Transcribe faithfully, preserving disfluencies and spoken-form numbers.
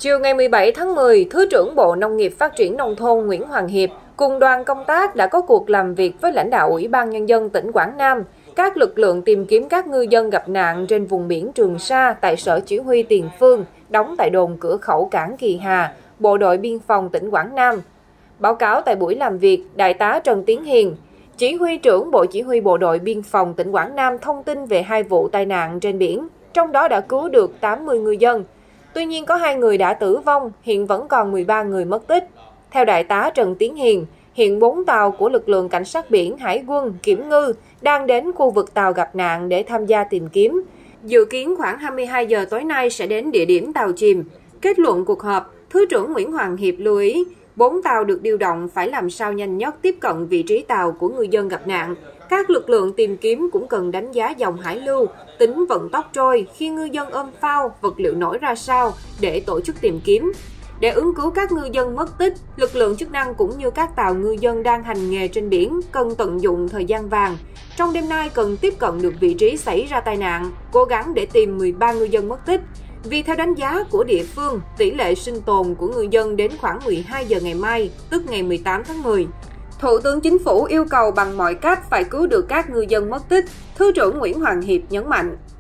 Chiều ngày mười bảy tháng mười, Thứ trưởng Bộ Nông nghiệp Phát triển Nông thôn Nguyễn Hoàng Hiệp cùng đoàn công tác đã có cuộc làm việc với lãnh đạo Ủy ban Nhân dân tỉnh Quảng Nam, các lực lượng tìm kiếm các ngư dân gặp nạn trên vùng biển Trường Sa tại Sở Chỉ huy Tiền Phương, đóng tại đồn cửa khẩu cảng Kỳ Hà, Bộ đội Biên phòng tỉnh Quảng Nam. Báo cáo tại buổi làm việc, Đại tá Trần Tiến Hiền, Chỉ huy trưởng Bộ Chỉ huy Bộ đội Biên phòng tỉnh Quảng Nam thông tin về hai vụ tai nạn trên biển, trong đó đã cứu được tám mươi ngư dân. Tuy nhiên có hai người đã tử vong, hiện vẫn còn mười ba người mất tích. Theo Đại tá Trần Tiến Hiền, hiện bốn tàu của lực lượng cảnh sát biển, hải quân, kiểm ngư đang đến khu vực tàu gặp nạn để tham gia tìm kiếm. Dự kiến khoảng hai mươi hai giờ tối nay sẽ đến địa điểm tàu chìm. Kết luận cuộc họp, Thứ trưởng Nguyễn Hoàng Hiệp lưu ý, bốn tàu được điều động phải làm sao nhanh nhất tiếp cận vị trí tàu của ngư dân gặp nạn. Các lực lượng tìm kiếm cũng cần đánh giá dòng hải lưu, tính vận tốc trôi khi ngư dân ôm phao, vật liệu nổi ra sao để tổ chức tìm kiếm. Để ứng cứu các ngư dân mất tích, lực lượng chức năng cũng như các tàu ngư dân đang hành nghề trên biển cần tận dụng thời gian vàng. Trong đêm nay cần tiếp cận được vị trí xảy ra tai nạn, cố gắng để tìm mười ba ngư dân mất tích. Vì theo đánh giá của địa phương, tỷ lệ sinh tồn của ngư dân đến khoảng mười hai giờ ngày mai, tức ngày mười tám tháng mười. Thủ tướng Chính phủ yêu cầu bằng mọi cách phải cứu được các ngư dân mất tích, Thứ trưởng Nguyễn Hoàng Hiệp nhấn mạnh.